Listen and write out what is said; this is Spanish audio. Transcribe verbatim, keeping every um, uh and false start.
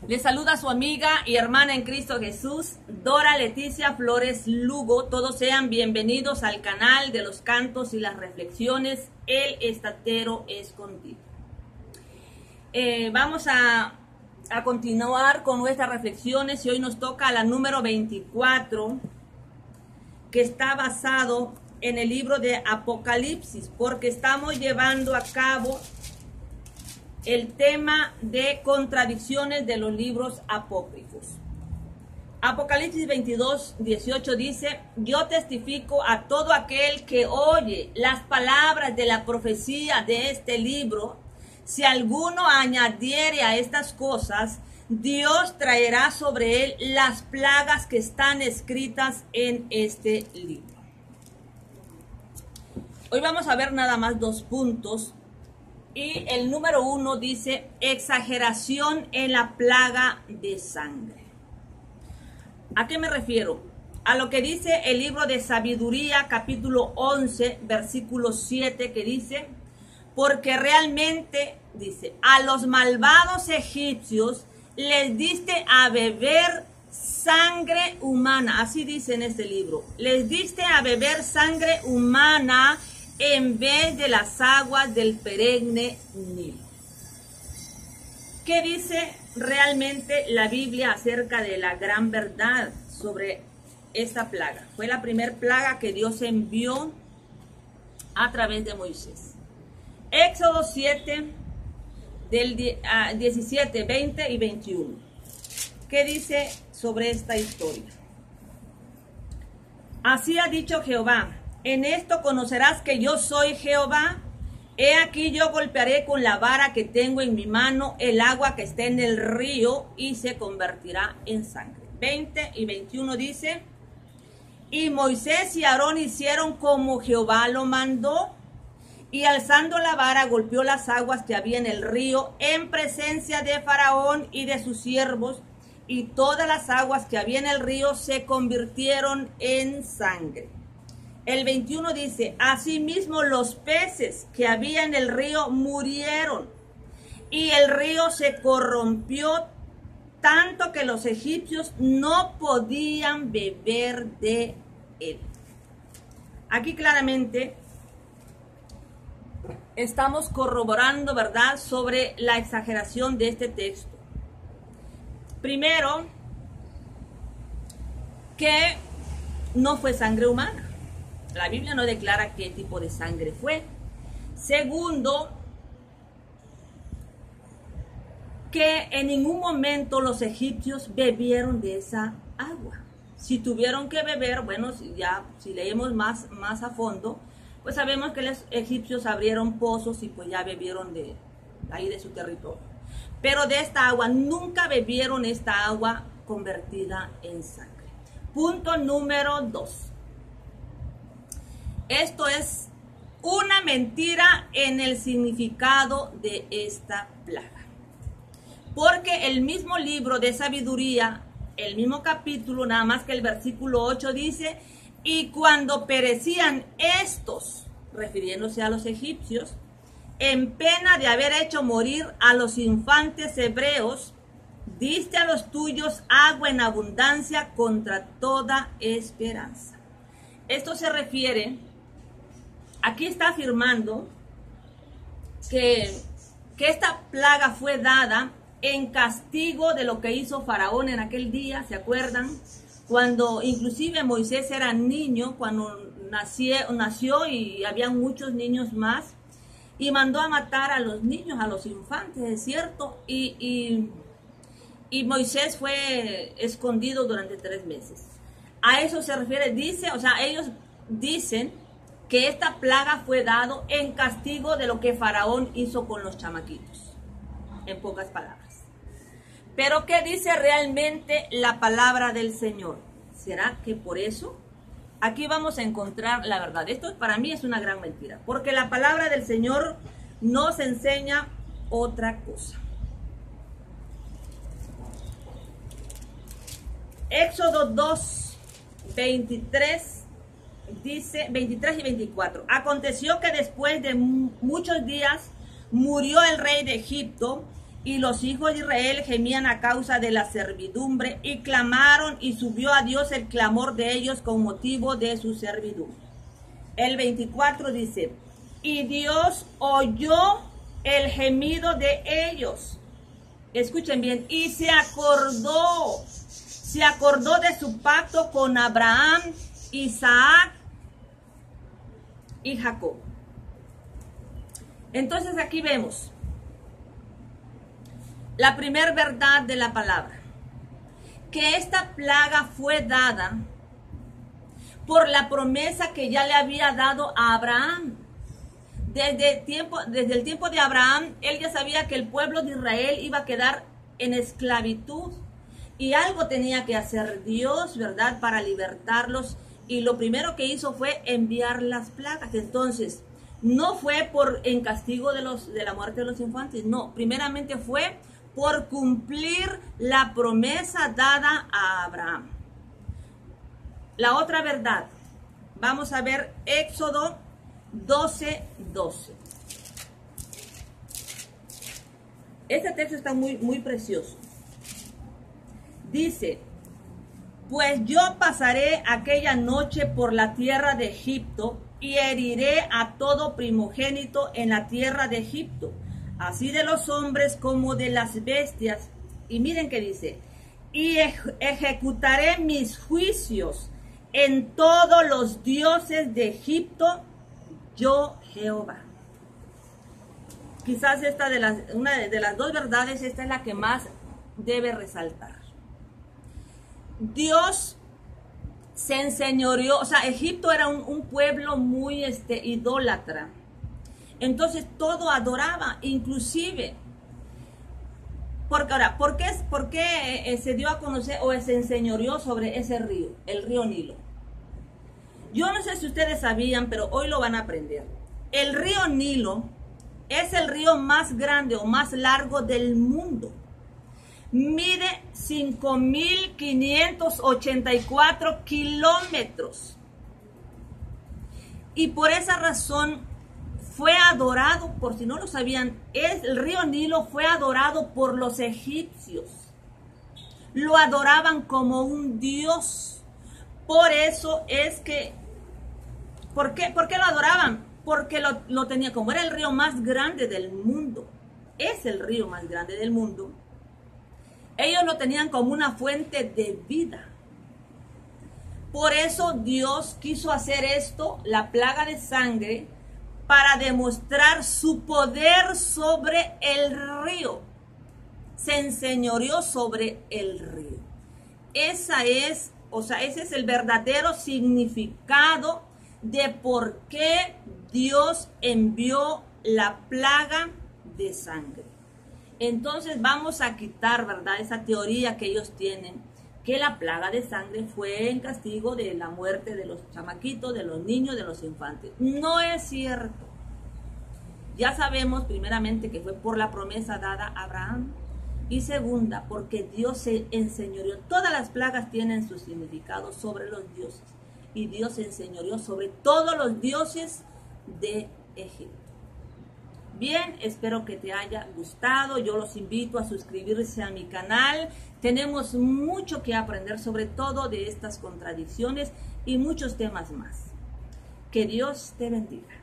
Le saluda su amiga y hermana en Cristo Jesús, Dora Leticia Flores Lugo. Todos sean bienvenidos al canal de los cantos y las reflexiones, El Estatero Escondido. Eh, vamos a, a continuar con nuestras reflexiones y hoy nos toca la número veinticuatro, que está basado en el libro de Apocalipsis, porque estamos llevando a cabo el tema de contradicciones de los libros apócrifos. Apocalipsis veintidós, dieciocho dice: yo testifico a todo aquel que oye las palabras de la profecía de este libro, si alguno añadiere a estas cosas, Dios traerá sobre él las plagas que están escritas en este libro. Hoy vamos a ver nada más dos puntos. Y el número uno dice: exageración en la plaga de sangre. ¿A qué me refiero? A lo que dice el libro de Sabiduría, capítulo once, versículo siete, que dice: porque realmente, dice, a los malvados egipcios les diste a beber sangre humana. Así dice en este libro: les diste a beber sangre humana en vez de las aguas del perenne Nilo. ¿Qué dice realmente la Biblia acerca de la gran verdad sobre esta plaga? Fue la primera plaga que Dios envió a través de Moisés. Éxodo siete, del diecisiete, veinte y veintiuno. ¿Qué dice sobre esta historia? Así ha dicho Jehová: en esto conocerás que yo soy Jehová. He aquí yo golpearé con la vara que tengo en mi mano el agua que está en el río y se convertirá en sangre. veinte y veintiuno dice: y Moisés y Aarón hicieron como Jehová lo mandó, y alzando la vara golpeó las aguas que había en el río en presencia de Faraón y de sus siervos, y todas las aguas que había en el río se convirtieron en sangre. El veintiuno dice: asimismo los peces que había en el río murieron, y el río se corrompió tanto que los egipcios no podían beber de él. Aquí claramente estamos corroborando, ¿verdad?, sobre la exageración de este texto. Primero, que no fue sangre humana. La Biblia no declara qué tipo de sangre fue. Segundo, que en ningún momento los egipcios bebieron de esa agua. Si tuvieron que beber, bueno, si ya si leemos más, más a fondo, pues sabemos que los egipcios abrieron pozos y pues ya bebieron de ahí de su territorio. Pero de esta agua, nunca bebieron esta agua convertida en sangre. Punto número dos. Esto es una mentira en el significado de esta plaga. Porque el mismo libro de Sabiduría, el mismo capítulo, nada más que el versículo ocho dice: y cuando perecían estos, refiriéndose a los egipcios, en pena de haber hecho morir a los infantes hebreos, diste a los tuyos agua en abundancia contra toda esperanza. Esto se refiere... Aquí está afirmando que, que esta plaga fue dada en castigo de lo que hizo Faraón en aquel día, ¿se acuerdan? Cuando inclusive Moisés era niño, cuando nació, nació y había muchos niños más, y mandó a matar a los niños, a los infantes, ¿es cierto? Y, y, y Moisés fue escondido durante tres meses. A eso se refiere, dice, o sea, ellos dicen que esta plaga fue dado en castigo de lo que Faraón hizo con los chamaquitos, en pocas palabras. Pero ¿qué dice realmente la palabra del Señor? ¿Será que por eso? Aquí vamos a encontrar la verdad. Esto para mí es una gran mentira, porque la palabra del Señor nos enseña otra cosa. Éxodo dos, veintitrés. Dice veintitrés y veinticuatro. Aconteció que después de muchos días murió el rey de Egipto Y los hijos de Israel gemían a causa de la servidumbre y clamaron, y subió a Dios el clamor de ellos con motivo de su servidumbre. El veinticuatro dice, y Dios oyó el gemido de ellos. Escuchen bien, y se acordó, se acordó de su pacto con Abraham, Isaac y Jacob. Entonces aquí vemos la primera verdad de la palabra, que esta plaga fue dada por la promesa que ya le había dado a Abraham. Desde, tiempo, desde el tiempo de Abraham, él ya sabía que el pueblo de Israel iba a quedar en esclavitud y algo tenía que hacer Dios, ¿verdad?, para libertarlos. Y lo primero que hizo fue enviar las plagas. Entonces, no fue por en castigo de, los, de la muerte de los infantes, no, primeramente fue por cumplir la promesa dada a Abraham. La otra verdad, vamos a ver Éxodo doce, doce. Este texto está muy, muy precioso. Dice, pues yo pasaré aquella noche por la tierra de Egipto y heriré a todo primogénito en la tierra de Egipto, así de los hombres como de las bestias. Y miren qué dice, y ej- ejecutaré mis juicios en todos los dioses de Egipto, yo Jehová. Quizás esta de las, una de las dos verdades, esta es la que más debe resaltar. Dios se enseñoreó, o sea, Egipto era un, un pueblo muy este, idólatra. Entonces todo adoraba, inclusive. Porque ahora, ¿por qué, por qué eh, se dio a conocer o se enseñoreó sobre ese río, el río Nilo? Yo no sé si ustedes sabían, pero hoy lo van a aprender. El río Nilo es el río más grande o más largo del mundo. Mide cinco mil quinientos ochenta y cuatro kilómetros. Y por esa razón fue adorado, por si no lo sabían, es, el río Nilo fue adorado por los egipcios. Lo adoraban como un dios. Por eso es que, ¿por qué, por qué lo adoraban? Porque lo, lo tenía, como era el río más grande del mundo, es el río más grande del mundo, ellos lo tenían como una fuente de vida. Por eso Dios quiso hacer esto, la plaga de sangre, para demostrar su poder sobre el río. Se enseñoreó sobre el río. Esa es, o sea, ese es el verdadero significado de por qué Dios envió la plaga de sangre. Entonces vamos a quitar, ¿verdad?, esa teoría que ellos tienen, que la plaga de sangre fue en castigo de la muerte de los chamaquitos, de los niños, de los infantes. No es cierto. Ya sabemos primeramente que fue por la promesa dada a Abraham. Y segunda, porque Dios se enseñoreó. Todas las plagas tienen su significado sobre los dioses. Y Dios se enseñoreó sobre todos los dioses de Egipto. Bien, espero que te haya gustado. Yo los invito a suscribirse a mi canal. Tenemos mucho que aprender, sobre todo de estas contradicciones y muchos temas más. Que Dios te bendiga.